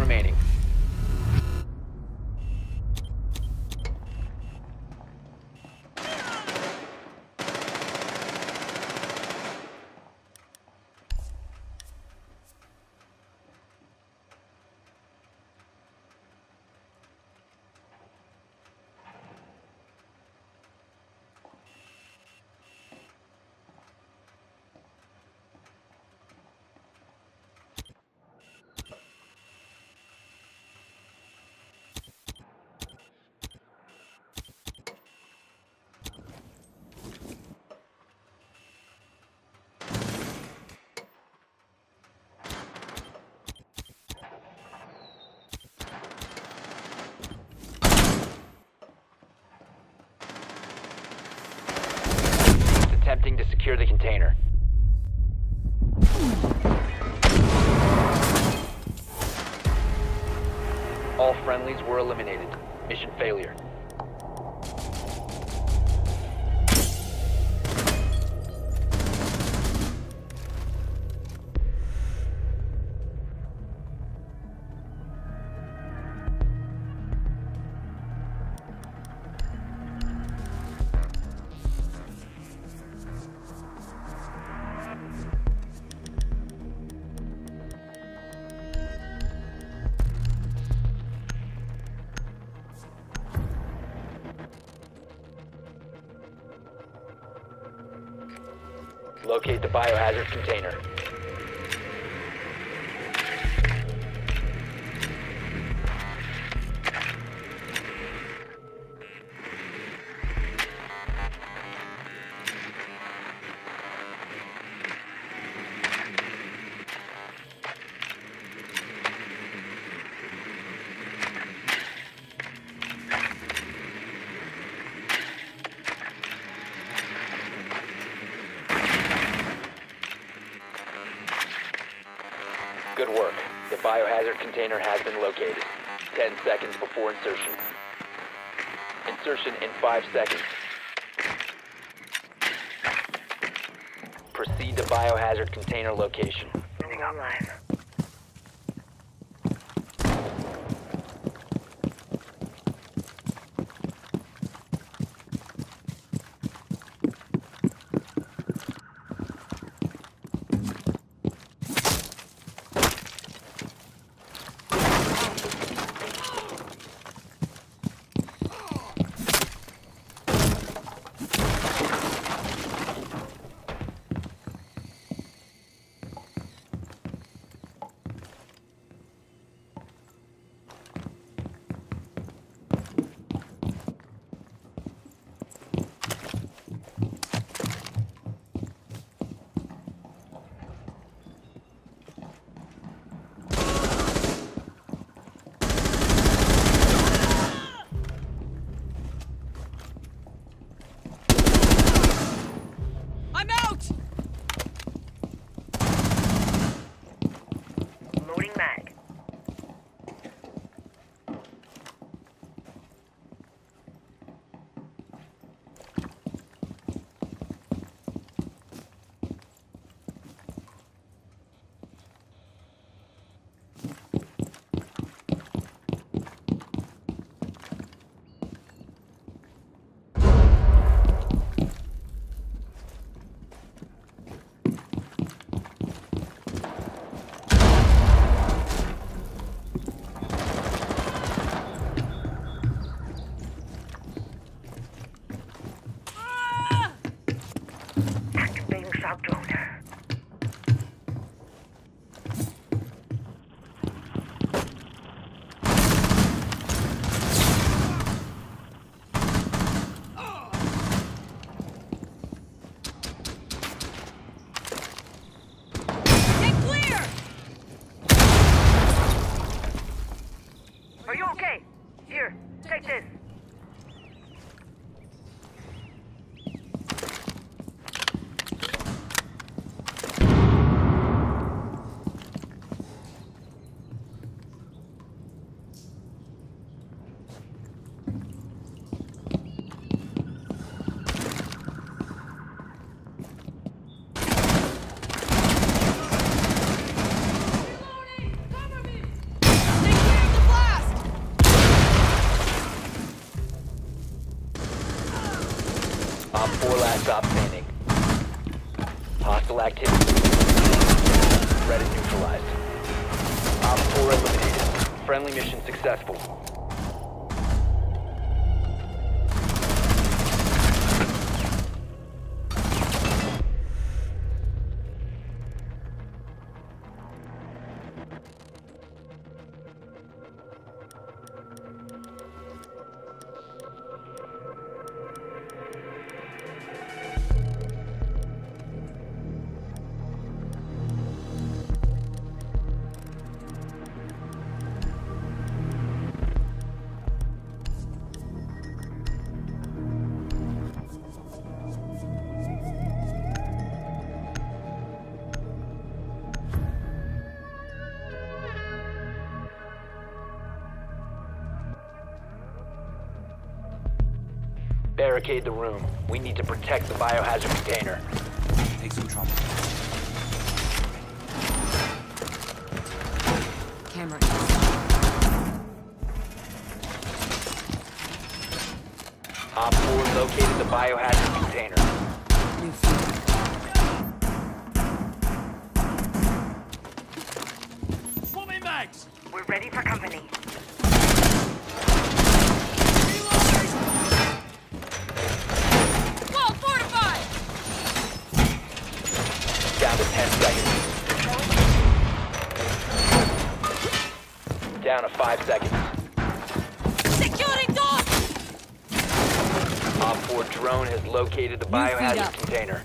remaining. Attempting to secure the container. All friendlies were eliminated. Mission failure. Locate the biohazard container. Good work. The biohazard container has been located. 10 seconds before insertion. Insertion in 5 seconds. Proceed to biohazard container location. Moving online. Op 4 last stop standing. Hostile activity. Threat is neutralized. Op 4 eliminated. Friendly mission successful. Barricade the room. We need to protect the biohazard container. Take some trouble. Camera. Op 4 located the biohazard container. New feed. Swarming mags! We're ready for company. Wall fortified! Down to 10 seconds. Down to 5 seconds. Securing door! Op 4 drone has located the feed biohazard up. container.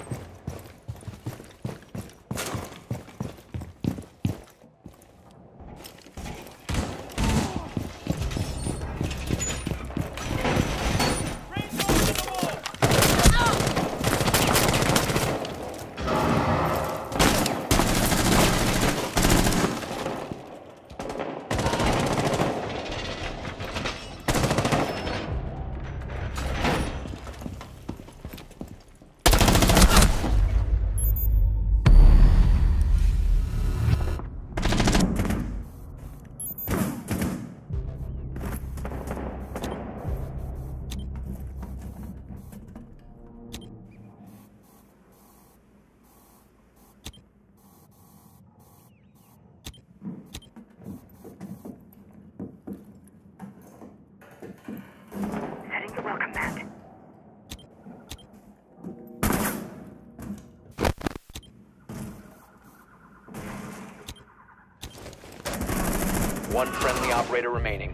Setting the welcome mat. One friendly operator remaining.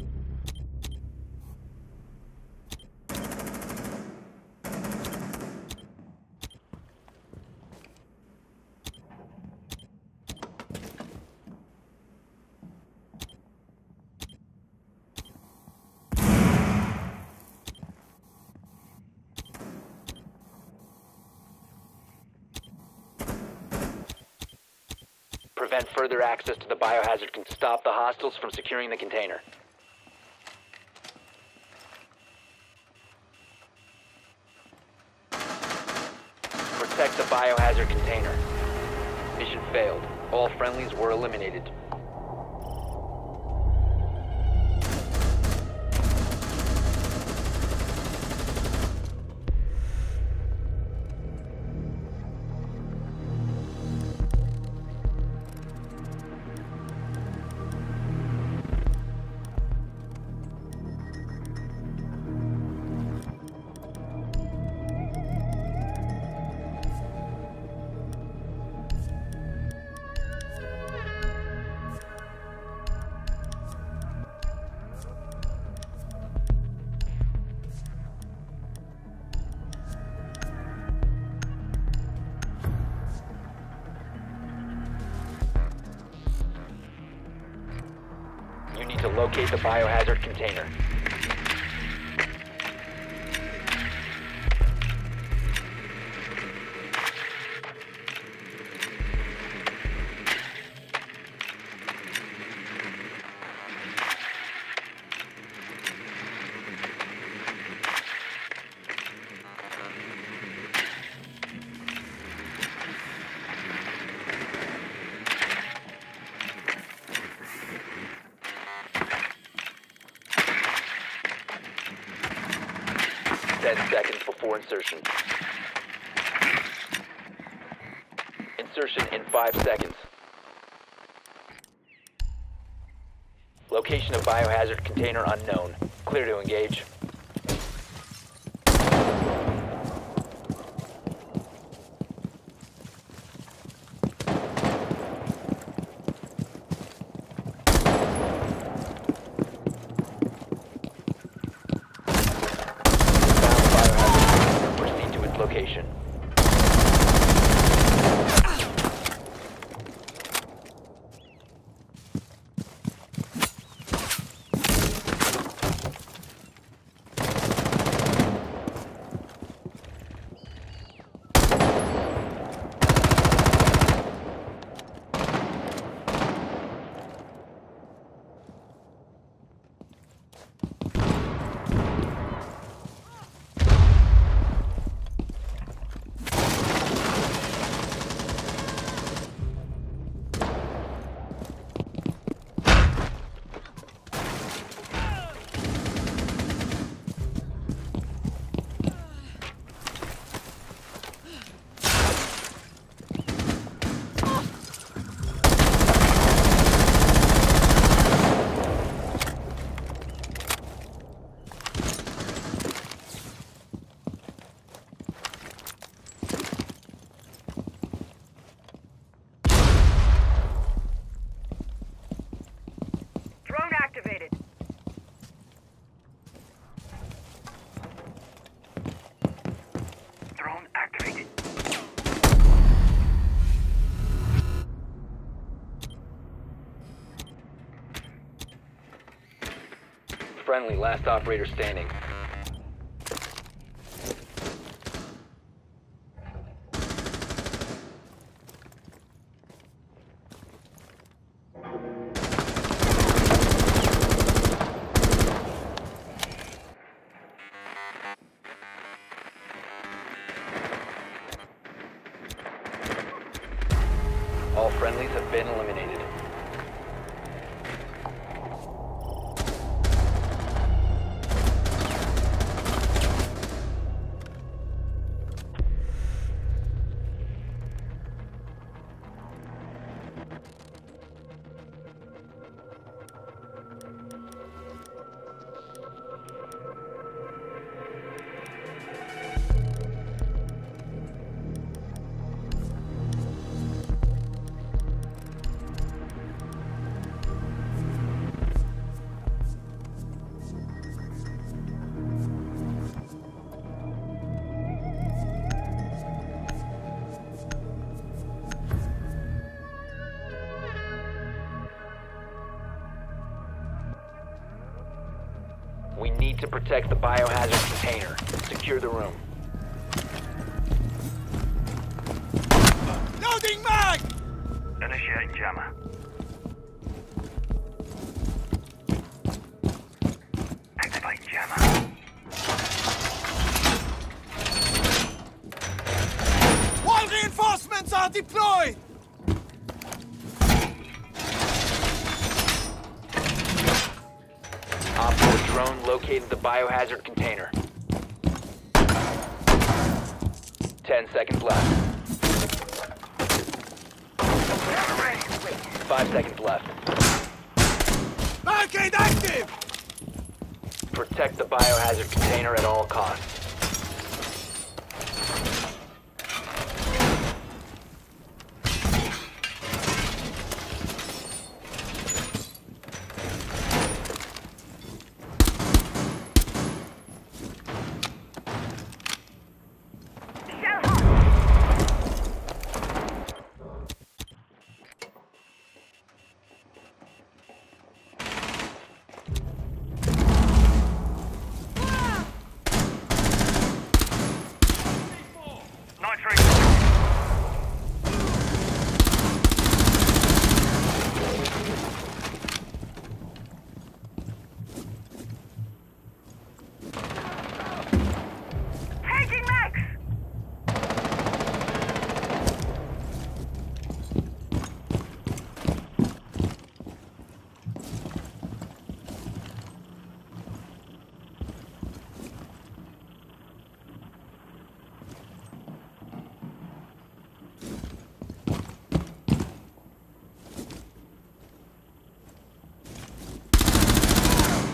Prevent further access to the biohazard can stop the hostiles from securing the container. Protect the biohazard container. Mission failed. All friendlies were eliminated. You need to locate the biohazard container. before insertion. Insertion in 5 seconds. Location of biohazard container unknown. Clear to engage. Proceed to its location. Drone activated. Drone activated. Friendly, last operator standing. All friendlies have been eliminated. We need to protect the biohazard container. Secure the room. Loading mag! Initiate jammer. Activate jammer. Wall reinforcements are deployed! Op 4 drone located the biohazard container. 10 seconds left. 5 seconds left. Barricade active! Protect the biohazard container at all costs. Shell hot.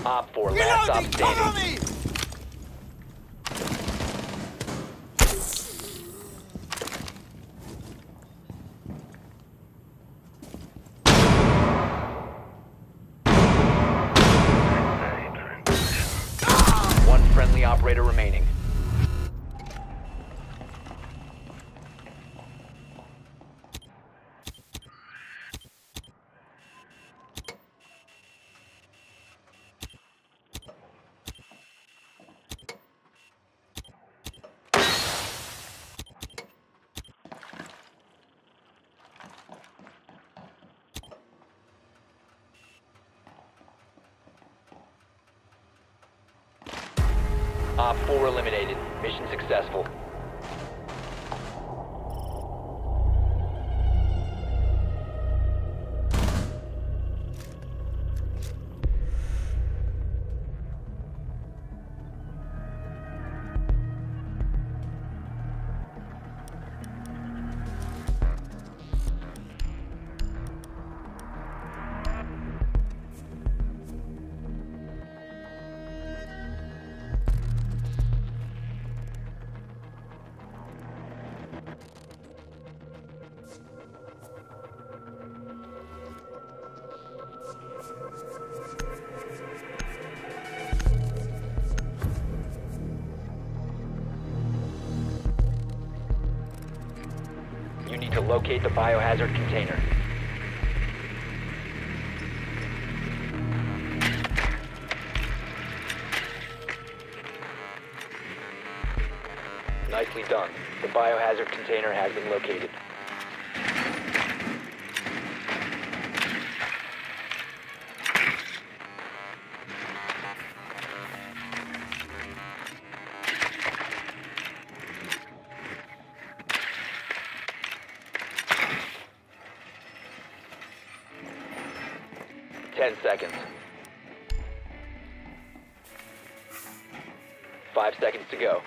Op 4, last stop Reloading! Cover standing. me! One friendly operator remaining. Op 4 eliminated. Mission successful. You need to locate the biohazard container. Nicely done. The biohazard container has been located. Ten seconds. 5 seconds to go.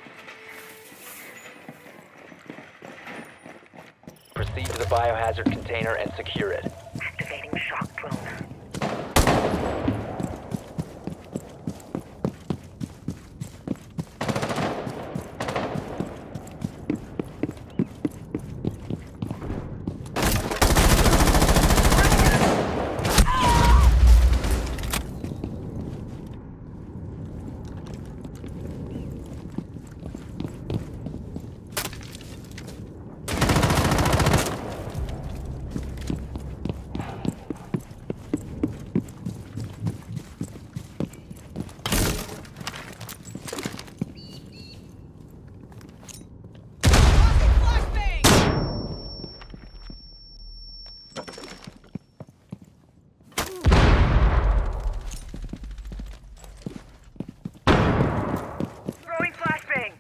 Proceed to the biohazard container and secure it. Activating shock drone. Throwing flashbang.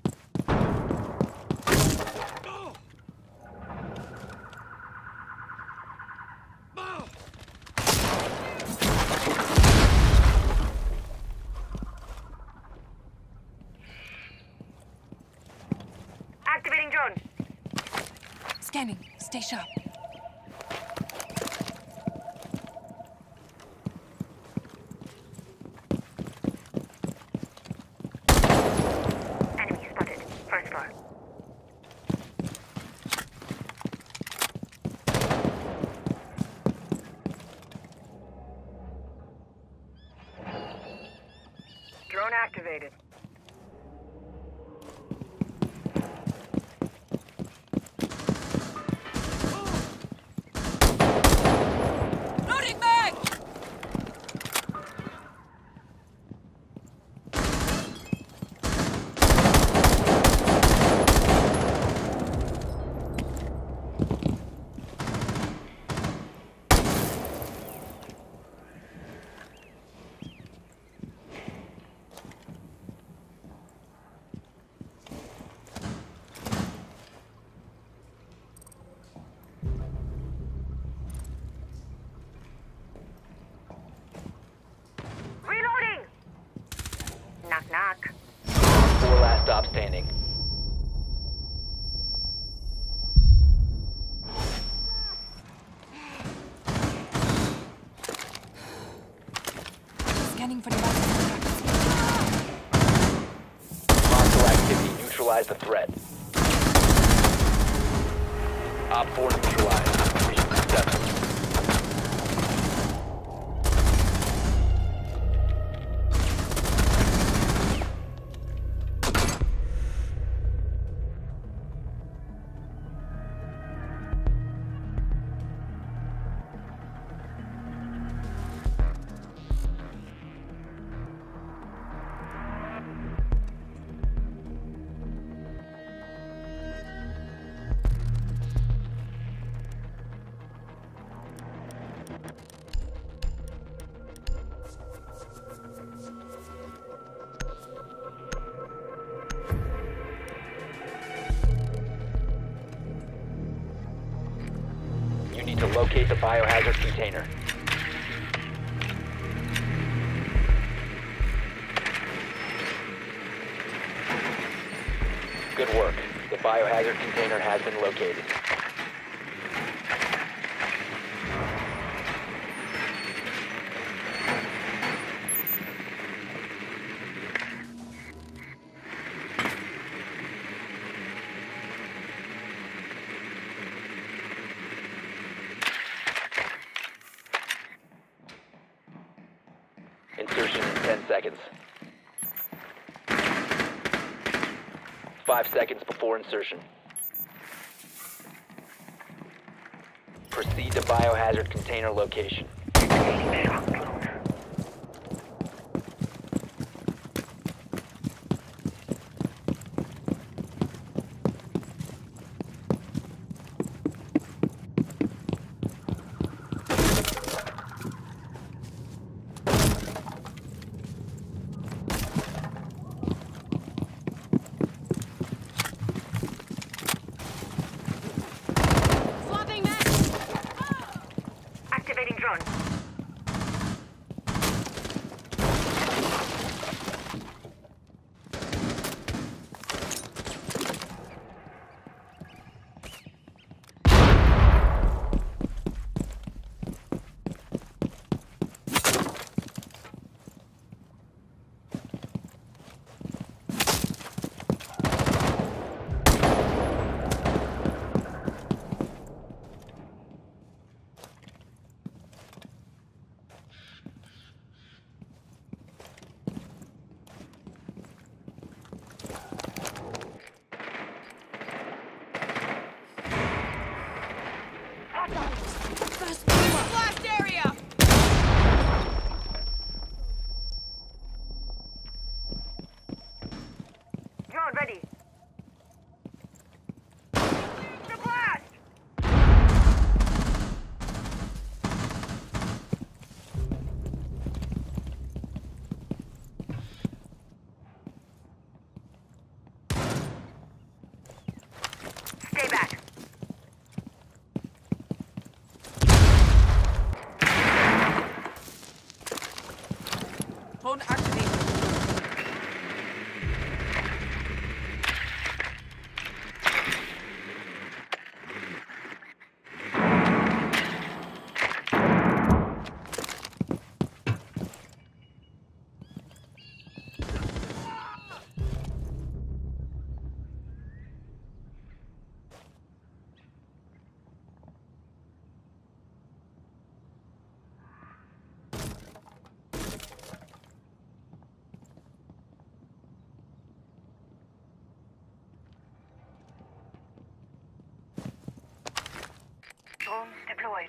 Activating drone. Scanning. Stay sharp. Enemy spotted. First floor. Drone activated. Loading back! Reloading! Knock knock. 4 last stop standing. Scanning for devices. neutralize the threat. Op 4 neutralized. Mission successful. You need to locate the biohazard container. Good work. The biohazard container has been located. Insertion in 10 seconds. 5 seconds before insertion. Proceed to biohazard container location. Activating drone. First blast area! Drone ready. The blast! Stay back. Phone activated. Drone deployed.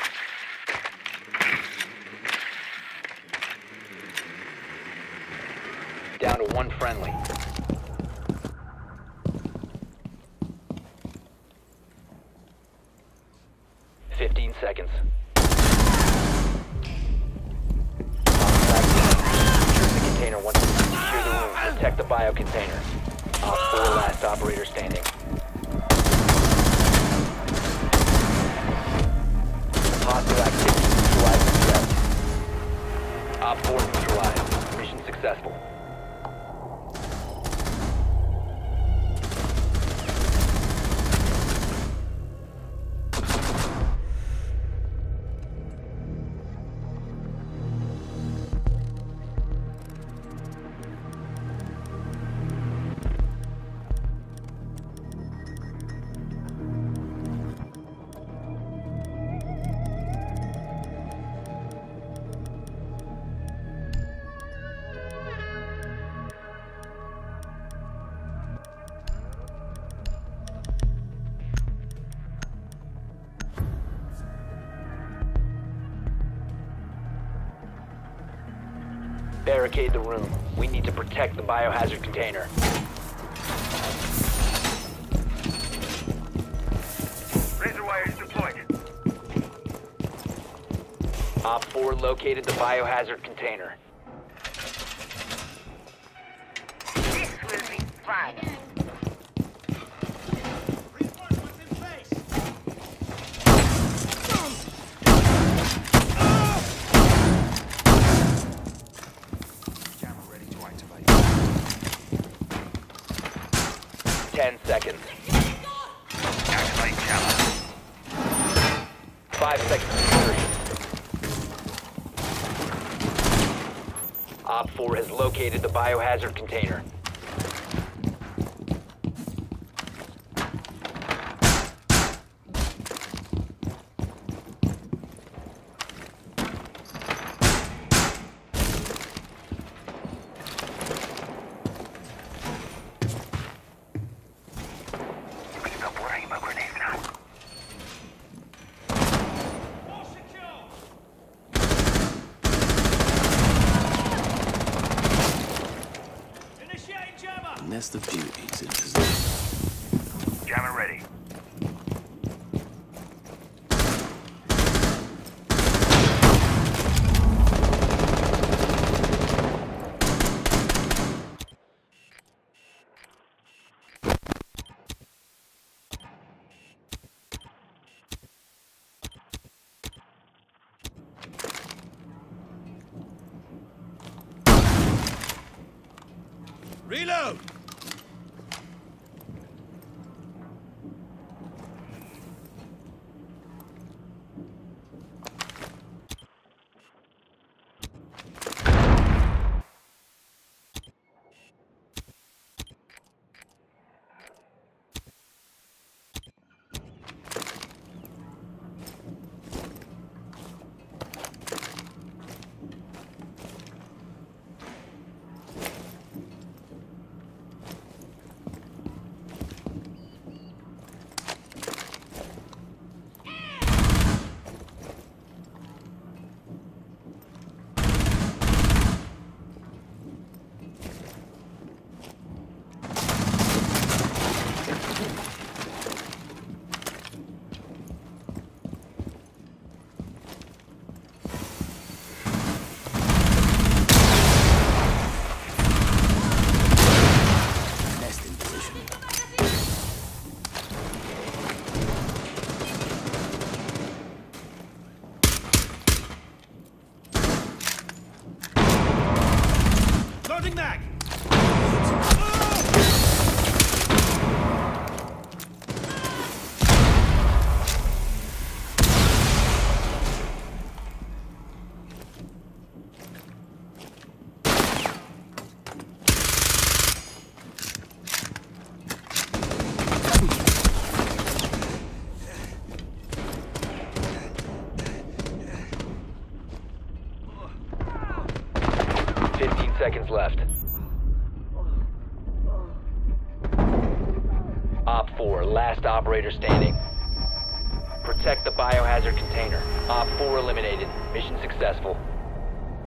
Down to one friendly. Fifteen seconds. Secure the container once you secure the room. Protect the bio container. Op 4 last operator standing. Hostile activity neutralized the threat. Op 4 neutralized. Mission successful. Barricade the room. We need to protect the biohazard container. Razor wire is deployed. Op 4 located the biohazard container. This will be fun. Reinforcements in place. Camera ready to activate. 10 seconds. Activate camera. 5 seconds to insertion. Op 4 has located the biohazard container. All secure. Initiating jammer. Nest of beauties in position. Jammer ready. Reload. Nest in position. Loading mag. Seconds left. Op 4, last operator standing. Protect the biohazard container. Op 4 eliminated. Mission successful.